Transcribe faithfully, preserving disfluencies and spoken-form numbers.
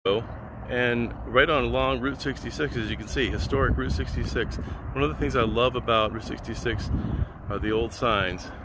And right on along Route sixty-six, as you can see, historic Route sixty-six. One of the things I love about Route sixty-six are the old signs